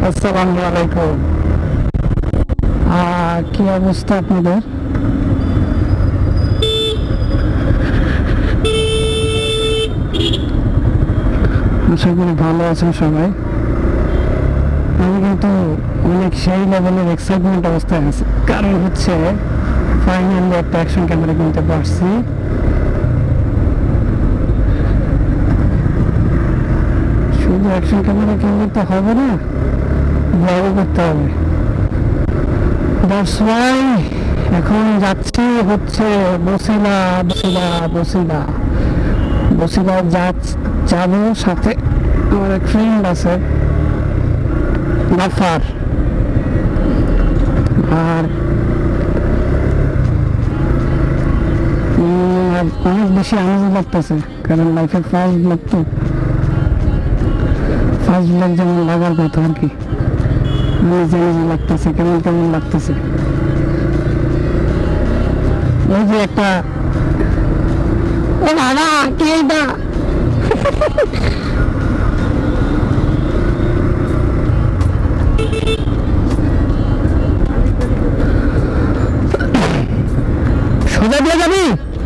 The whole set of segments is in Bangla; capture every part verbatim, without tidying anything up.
আসসালামু আলাইকুম। কি অবস্থা আপনাদের? আশা করি ভালো আছেন সবাই। আমি কিন্তু অনেক সেই লেভেলের এক্সাইটমেন্ট অবস্থায় আছি, কারণ হচ্ছে ফাইনালি একটা অ্যাকশন ক্যামেরা কিনতে পারছি। শুধু অ্যাকশন ক্যামেরা কিনলে তো হবে না, ব্লগও করতে হবে। দ্যাটস ওয়াই এখন যাচ্ছি হচ্ছে বসিলা বসিলা বসিলা বসিলা যা যাবো। সাথে আমার এক ফ্রেন্ড আছে গাফার, আর অনেক বেশি আনন্দ লাগতেছে, কারণ লাইফের ফার্স্ট ব্লগ তো, ফার্স্ট ব্লগ যেমন লাগার কথা আর কি। নিজে নিজে লাগতেছে, কেমন কেমন লাগতেছে। ওই যে একটা ও বাবা কে এটা সোজা দিয়ে যাবি?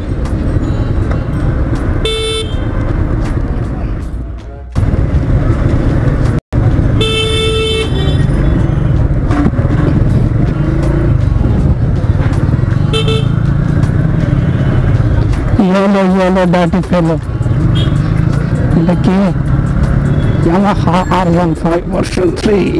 Yellow, yellow, dirty fellow. এটা কি? Yamaha R one five version three.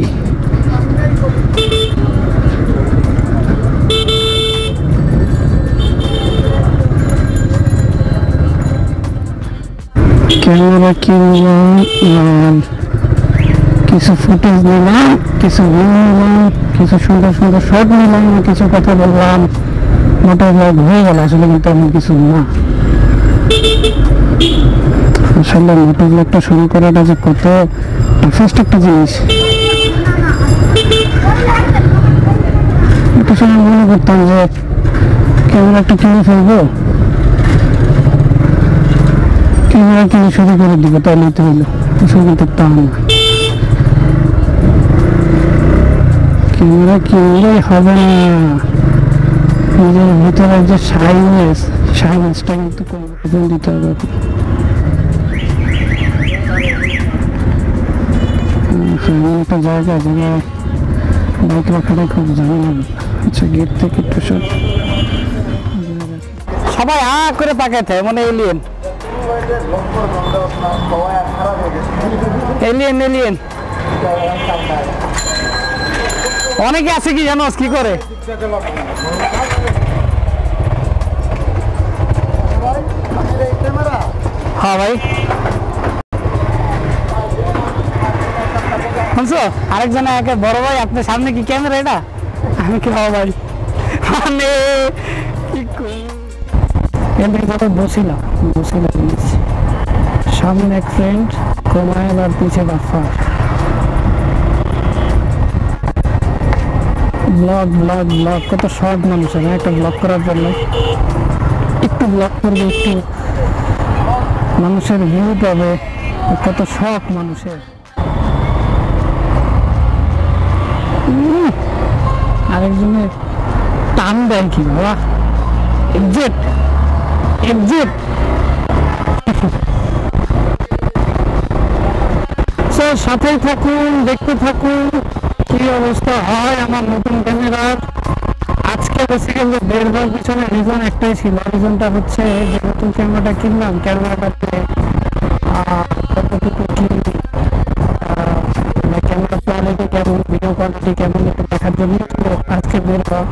Camera কিনলাম, কিছু ফুটেজ নিলাম, কিছু ভিউ নিলাম, কিছু সুন্দর সুন্দর শট নিলাম, কিছু কথা বললাম। মোটা ব্লগ হয়ে গেল, আসলে কিন্তু এমন কিছু না। আসলে মোটো ব্লগটা শুরু করাটা যে কত টাফেস্ট একটা জিনিস, একটা সময় মনে করতাম যে ক্যামেরা একটা কিনে ফেলবো, ক্যামেরা কিনে শুরু করে দিব, তাহলেই তো হইলো। আসলে কিন্তু তা না, ক্যামেরা কিনলেই হবে না, নিজের ভিতরে যে শাইনেস শাইনেসটা কিন্তু কম দিতে হবে। একটা জায়গা জায়গায় বাইক রাখাটাই খুব ঝামেলা। আচ্ছা, গেট থেকে একটু সব সবাই আ করে তাকাতে মনে এলিয়েন এলিয়েন এলিয়েন অনেকে আছে কি জানো কি করে? হ্যাঁ ভাই, শুনছো আরেকজন একে বড় ভাই, আপনার সামনে কি ক্যামেরা? এটা আমি কি বাবা ভাই মানে বসিলাম বসিলাম সামনে এক ফ্রেন্ড কোমাইল আর পিছে গাফার। ব্লগ ব্লগ ব্লগ কত শর্ট মানুষের, একটা ব্লগ করার জন্য একটু ব্লগ করবে, একটু মানুষের ভিউ পাবে, কত শখ মানুষের। আরেকজনের টান দেয় কি বাবা, এক্সিট এক্সিট। সাথেই থাকুন, দেখতে থাকুন কি অবস্থা হয় আমার নতুন ক্যামেরার। আজকে বেসিক্যালি বের হওয়ার পিছনে রিজন একটাই ছিল, রিজনটা হচ্ছে যে নতুন ক্যামেরাটা কিনলাম, ক্যামেরাটাতে কতটুকু কি ক্যামেরা কোয়ালিটি কেমন, ভিডিও কোয়ালিটি কেমন একটু দেখার জন্য আজকে বের হওয়া।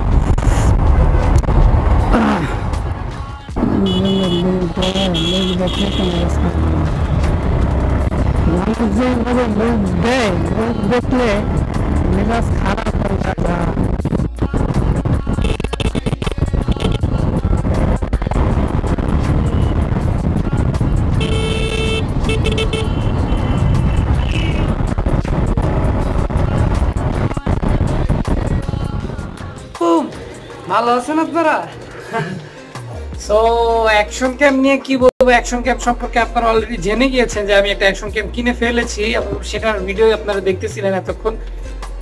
মানুষ যেভাবে লোক দেয়, লোক দেখলে মেজাজ খারাপ হয়ে যায়। ভালো আছেন আপনারা? সো অ্যাকশন ক্যাম নিয়ে কি বলবো, অ্যাকশন ক্যাম সম্পর্কে আপনারা অলরেডি জেনে গিয়েছেন যে আমি একটা অ্যাকশন ক্যাম কিনে ফেলেছি এবং সেটার ভিডিও আপনারা দেখতেছিলেন এতক্ষণ।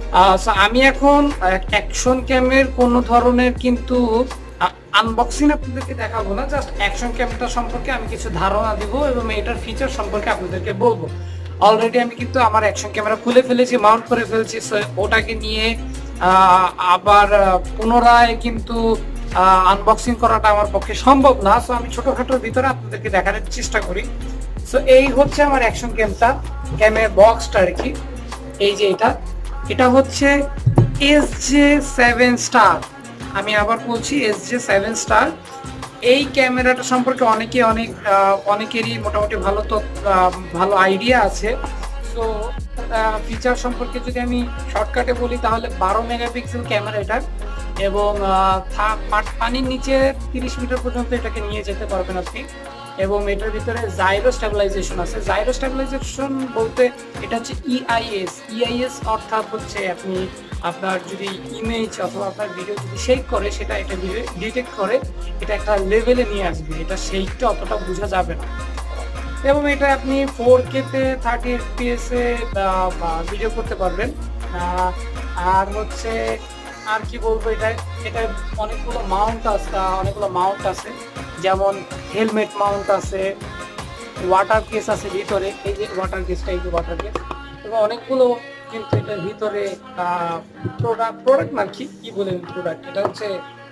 সো আমি এখন অ্যাকশন ক্যামের কোনো ধরনের কিন্তু আনবক্সিং আপনাদেরকে দেখাবো না, জাস্ট অ্যাকশন ক্যামেরাটা সম্পর্কে আমি কিছু ধারণা দিব এবং এটার ফিচার সম্পর্কে আপনাদেরকে বলবো। অলরেডি আমি কিন্তু আমার অ্যাকশন ক্যামেরা খুলে ফেলেছি, মাউন্ট করে ফেলেছি। সো ওটাকে নিয়ে আবার পুনরায় কিন্তু আনবক্সিং করাটা আমার পক্ষে সম্ভব না। সো আমি ছোটখাটোর ভিতরে আপনাদেরকে দেখানোর চেষ্টা করি। সো এই হচ্ছে আমার অ্যাকশন ক্যামটা, ক্যামের বক্সটা আর কি। এই যে এটা এটা হচ্ছে এস জে সেভেন স্টার। আমি আবার বলছি এস জে সেভেন স্টার। এই ক্যামেরাটা সম্পর্কে অনেকে অনেক অনেকেরই মোটামুটি ভালো তো ভালো আইডিয়া আছে। সো ফিচার সম্পর্কে যদি আমি শর্টকাটে বলি তাহলে বারো মেগাপিক্সেল ক্যামেরা এটা, এবং পানির নিচে তিরিশ মিটার পর্যন্ত এটাকে নিয়ে যেতে পারবেন আপনি। এবং এটার ভিতরে জাইরো স্টেবিলাইজেশন আছে। জাইরো স্টেবিলাইজেশন বলতে এটা হচ্ছে ইআইএস। ইআইএস অর্থাৎ হচ্ছে আপনি আপনার যদি ইমেজ অথবা আপনার ভিডিও যদি শেক করে সেটা এটা ডিটেক্ট করে এটা একটা লেভেলে নিয়ে আসবে। এটা শেকটা অতটা বোঝা যাবে না। এবং এটা আপনি ফোর কেতে থার্টি এফপিএস এ ভিডিও করতে পারবেন। আর হচ্ছে আর কি বলবো, এটা এটা অনেকগুলো মাউন্ট আছে অনেকগুলো মাউন্ট আছে যেমন হেলমেট মাউন্ট আছে, ওয়াটার কেস আছে ভিতরে। এই যে ওয়াটার কেসটা, এই যে ওয়াটার কেস, এবং অনেকগুলো কিন্তু এটার ভিতরে প্রোডাক্ট প্রোডাক্ট না কি কি বলেন প্রোডাক্ট, এটা হচ্ছে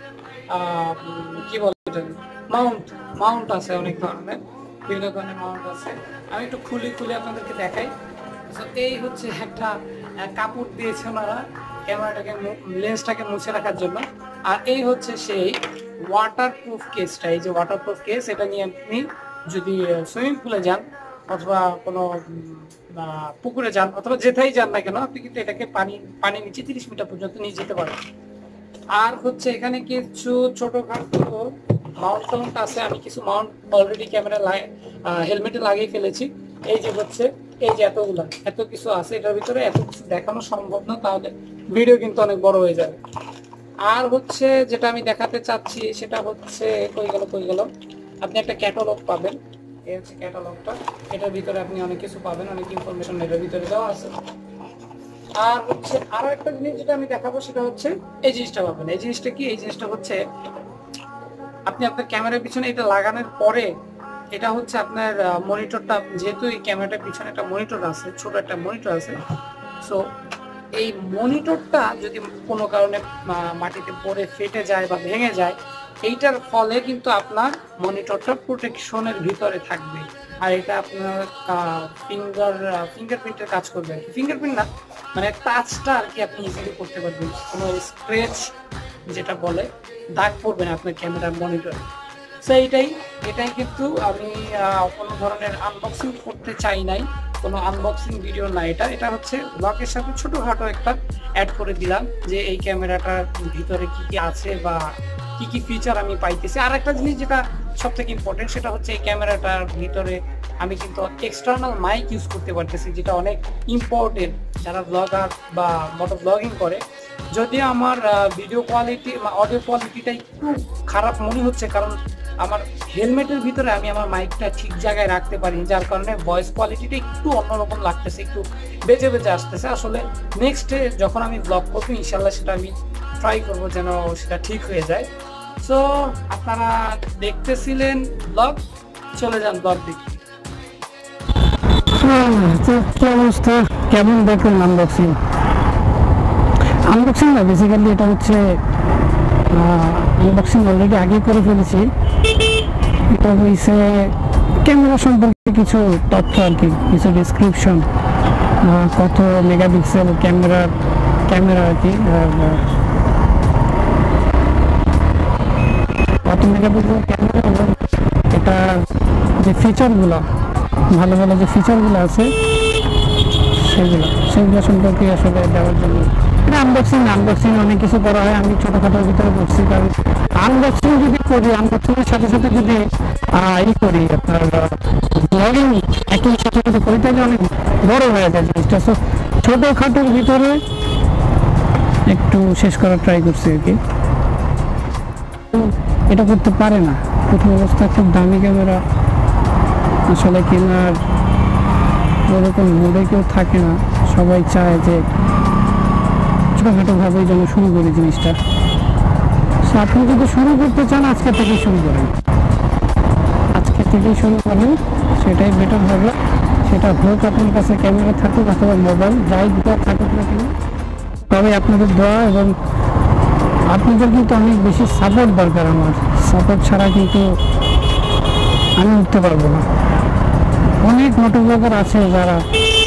কি বলে এটা মাউন্ট মাউন্ট আছে অনেক ধরনের, বিভিন্ন ধরনের মাউন্ট আছে। আমি একটু খুলে খুলে আপনাদেরকে দেখাই। এই হচ্ছে একটা কাপড় দিয়েছে ওনারা ক্যামেরাটাকে লেন্সটাকে মুছে রাখার জন্য। আর এই হচ্ছে সেই ওয়াটারপ্রুফ কেসটা। এই যে ওয়াটারপ্রুফ কেস, এটা নিয়ে আপনি যদি সুইমিং পুলে যান অথবা কোনো পুকুরে যান অথবা যেথাই যান না কেন, আপনি কিন্তু এটাকে পানি পানি নিচে তিরিশ মিটার পর্যন্ত নিয়ে যেতে পারেন। আর হচ্ছে এখানে কিছু ছোটখাটো মাউন্ট টাউন্ট আছে। আমি কিছু মাউন্ট অলরেডি ক্যামেরা হেলমেটে লাগিয়ে ফেলেছি। এই যে হচ্ছে এই যে এতগুলা এত কিছু আছে, এটার ভিতরে এত কিছু দেখানো সম্ভব না, তাহলে ভিডিও কিন্তু অনেক বড় হয়ে যাবে। আর হচ্ছে যেটা আমি দেখাতে চাচ্ছি সেটা হচ্ছে কই গেল কই গেল আপনি একটা ক্যাটালগ পাবেন। এই হচ্ছে ক্যাটালগটা। এটার ভিতরে আপনি অনেক কিছু পাবেন, অনেক ইনফরমেশন এটার ভিতরে দেওয়া আছে। আর হচ্ছে আরো একটা জিনিস যেটা আমি দেখাবো সেটা হচ্ছে এই জিনিসটা পাবেন। এই জিনিসটা কি? এই জিনিসটা হচ্ছে আপনি আপনার ক্যামেরার পিছনে এটা লাগানোর পরে এটা হচ্ছে আপনার মনিটরটা, যেহেতু এই ক্যামেরাটার পিছনে একটা মনিটর আছে, ছোট একটা মনিটর আছে। সো এই মনিটরটা যদি কোনো কারণে মাটিতে পড়ে ফেটে যায় বা ভেঙে যায়, এইটার ফলে কিন্তু আপনার মনিটরটা প্রোটেকশনের ভিতরে থাকবে। আর এটা আপনার ফিঙ্গার ফিঙ্গারপ্রিন্টের কাজ করবে। ফিঙ্গারপ্রিন্ট না, মানে টাচটা আর কি আপনি ইজিলি করতে পারবেন। কোনো স্ক্র্যাচ যেটা বলে দাগ পড়বে না আপনার ক্যামেরার মনিটরে। সো এইটাই এটাই কিন্তু আমি কোনো ধরনের আনবক্সিং করতে চাই নাই, কোনো আনবক্সিং ভিডিও না। এটা এটা হচ্ছে ব্লগের সাথে ছোটোখাটো একটা অ্যাড করে দিলাম যে এই ক্যামেরাটার ভিতরে কি কি আছে বা কি কি ফিচার আমি পাইতেছি। আর একটা জিনিস যেটা সব থেকে ইম্পর্টেন্ট সেটা হচ্ছে এই ক্যামেরাটার ভিতরে আমি কিন্তু এক্সটার্নাল মাইক ইউজ করতে পারতেছি, যেটা অনেক ইম্পর্টেন্ট যারা ব্লগার বা মোটো ব্লগিং করে। যদিও আমার ভিডিও কোয়ালিটি বা অডিও কোয়ালিটিটা একটু খারাপ মনে হচ্ছে, কারণ আমার হেলমেটের ভিতরে আমি আমার মাইকটা ঠিক জায়গায় রাখতে পারি, যার কারণে ভয়েস কোয়ালিটিটা একটু অন্যরকম লাগতেছে, একটু বেজে বেজে আসতেছে। আসলে নেক্সটে যখন আমি ব্লগ করবো ইনশাল্লাহ সেটা আমি ট্রাই করবো যেন সেটা ঠিক হয়ে যায়। সো আপনারা দেখতেছিলেন ব্লগ, চলে যান ব্লগ দেখতে। কি অবস্থা, কেমন দেখুন আনবক্সিং আনবক্সিং না বেসিক্যালি এটা হচ্ছে আনবক্সিং অলরেডি আগে করে ফেলেছি। এটা হয়েছে ক্যামেরা সম্পর্কে কিছু তথ্য আর কি, কিছু ডিসক্রিপশন, কত মেগাপিক্সেল ক্যামেরার ক্যামেরা আর কি, কত মেগাপিক্সেল ক্যামেরা, এবং এটা যে ফিচারগুলো ভালো ভালো যে ফিচারগুলো আছে সেগুলো সেগুলো সম্পর্কে আসলে দেওয়ার জন্য এটা আনবক্সিং আনবক্সিং অনেক কিছু করা হয়। আমি ছোটোখাটোর ভিতরে করছি, কারণ আনবক্সিং যদি করি আনবক্সিংয়ের সাথে সাথে যদি ই করি আপনার ব্লগিং একই সাথে সাথে করি তাহলে অনেক বড় হয়ে যায় জিনিসটা। সো ছোটোখাটোর ভিতরে একটু শেষ করার ট্রাই করছি আর কি। এটা করতে পারে না, প্রথম অবস্থা খুব দামি ক্যামেরা আসলে কেনার ওরকম মুডে কেউ থাকে না। সবাই চায় যে ছোটোখাটো ভাবে যেন শুরু করি জিনিসটা। সো আপনি যদি শুরু করতে চান আজকে থেকে শুরু করেন, আজকে থেকেই শুরু করেন, সেটাই বেটার হবে। সেটা হোক আপনার কাছে ক্যামেরা থাকুক অথবা মোবাইল, যাই দুটো থাকুক না কেন, তবে আপনাদের দোয়া এবং আপনাদের কিন্তু অনেক বেশি সাপোর্ট দরকার। আমার সাপোর্ট ছাড়া কিন্তু আমি উঠতে পারবো না। অনেক মোটো ব্লগার আছে যারা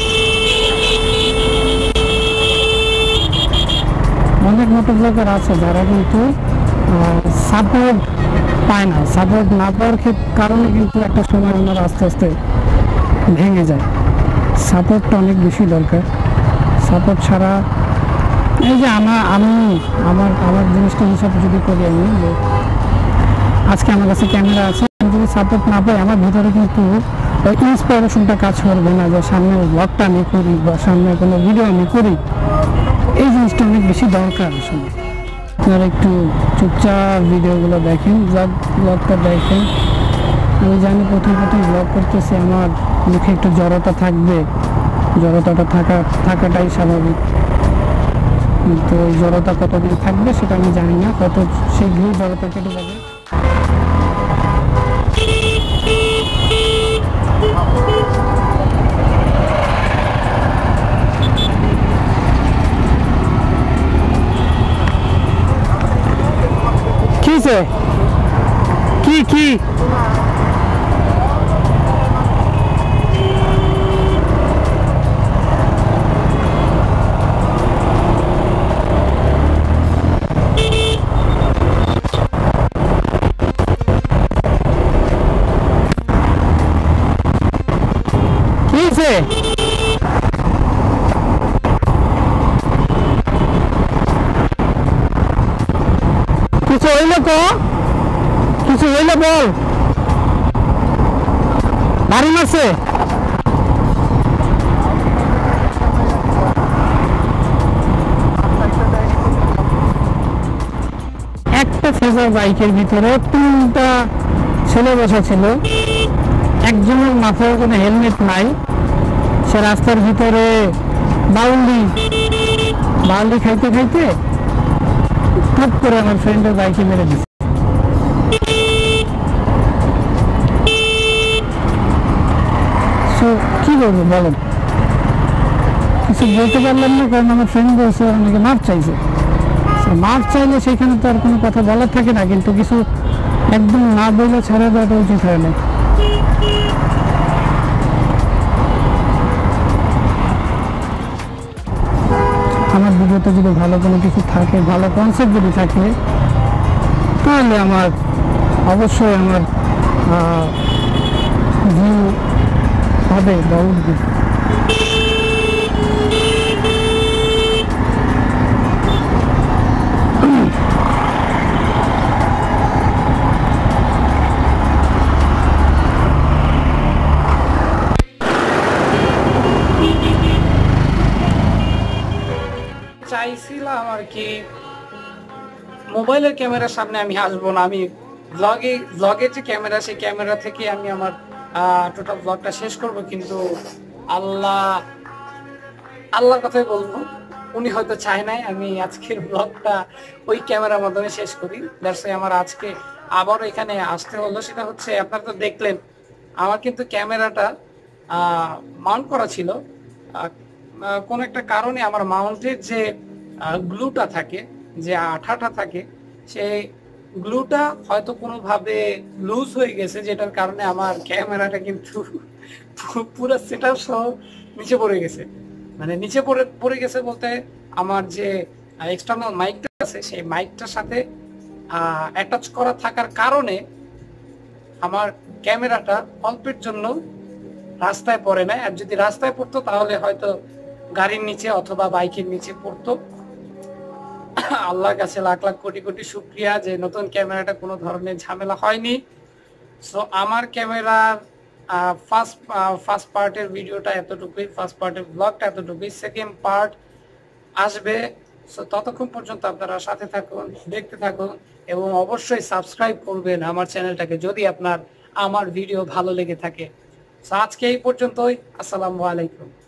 অনেক মোটো ব্লগার আছে যারা কিন্তু সাপোর্ট পায় না। সাপোর্ট না পাওয়ার কারণে কিন্তু একটা সময় আমার আস্তে আস্তে ভেঙে যায়। সাপোর্টটা অনেক বেশি দরকার। সাপোর্ট ছাড়া এই যে আমার আমি আমার আমার জিনিসটা হিসাব যদি করি আমি, যে আজকে আমার কাছে ক্যামেরা আছে, আমি যদি সাপোর্ট না পাই আমার ভিতরে কিন্তু ওই ইন্সপিরেশনটা কাজ করবে না যে সামনে ব্লগটা আমি করি বা সামনে কোনো ভিডিও আমি করি। এই জিনিসটা অনেক বেশি দরকার আসলে। আপনারা একটু চুপচাপ ভিডিওগুলো দেখেন, ব্লগ ব্লগটা দেখেন। আমি জানি প্রথম প্রথম ব্লগ করতেছি, আমার মুখে একটু জড়তা থাকবে, জড়তাটা থাকা থাকাটাই স্বাভাবিক। কিন্তু ওই জড়তা কতদিন থাকবে সেটা আমি জানি না, কত শীঘ্রই জড়তা কেটে যাবে। কিসে কি কি কিসে কিছু হইলো তো, কিছু হইলো বল। বাড়ি মারছে একটা ফেজার বাইকের ভিতরে তিনটা ছেলে বসা ছিল, একজনের মাথায় কোনো হেলমেট নাই। সে রাস্তার ভিতরে বাউলি বাউলি খাইতে খাইতে টুক করে আমার ফ্রেন্ডের বাইকে মেরে দিচ্ছে। কি বলবো বলেন, কিছু বলতে পারলাম না, কারণ আমার ফ্রেন্ড বলছে অনেকে মাপ চাইছে। মাপ চাইলে সেখানে তো আর কোনো কথা বলার থাকে না, কিন্তু কিছু একদম না বলে ছেড়ে দেওয়াটা উচিত হয় না। আমার ভিডিওতে যদি ভালো কোনো কিছু থাকে, ভালো কনসেপ্ট যদি থাকে, তাহলে আমার অবশ্যই আমার ভিউ হবে বা উঠবে। চাইছিলাম আর কি মোবাইলের ক্যামেরার সামনে আমি আসবো না, আমি ব্লগে ব্লগের যে ক্যামেরা সেই ক্যামেরা থেকে আমি আমার টোটাল ব্লগটা শেষ করব। কিন্তু আল্লাহ আল্লাহর কথাই বলবো, উনি হয়তো চায় নাই আমি আজকের ব্লগটা ওই ক্যামেরার মাধ্যমে শেষ করি। দ্যাটস ওয়াই আমার আজকে আবারও এখানে আসতে হলো। সেটা হচ্ছে আপনারা তো দেখলেন আমার কিন্তু ক্যামেরাটা মাউন্ট করা ছিল, কোন একটা কারণে আমার মাউন্টের যে গ্লুটা থাকে, যে আঠাটা থাকে, সেই গ্লুটা হয়তো কোনোভাবে লুজ হয়ে গেছে, যেটার কারণে আমার ক্যামেরাটা কিন্তু পুরো সেটআপ সহ নিচে পড়ে গেছে। মানে নিচে পড়ে পড়ে গেছে বলতে আমার যে এক্সটার্নাল মাইকটা আছে সেই মাইকটার সাথে অ্যাটাচ করা থাকার কারণে আমার ক্যামেরাটা অল্পের জন্য রাস্তায় পড়ে না। আর যদি রাস্তায় পড়তো তাহলে হয়তো গাড়ির নিচে অথবা বাইকের নিচে পড়তো। আল্লাহর কাছে লাখ লাখ কোটি কোটি শুকরিয়া যে নতুন ক্যামেরাটা কোনো ধরনের ঝামেলা হয়নি। সো আমার ক্যামেরার ফার্স্ট ফার্স্ট পার্টের ভিডিওটা এতটুকুই, ফার্স্ট পার্টের ব্লগটা এতটুকুই। সেকেন্ড পার্ট আসবে। সো ততক্ষণ পর্যন্ত আপনারা সাথে থাকুন, দেখতে থাকুন এবং অবশ্যই সাবস্ক্রাইব করবেন আমার চ্যানেলটাকে যদি আপনার আমার ভিডিও ভালো লেগে থাকে। সো আজকে এই পর্যন্তই। আসসালামু আলাইকুম।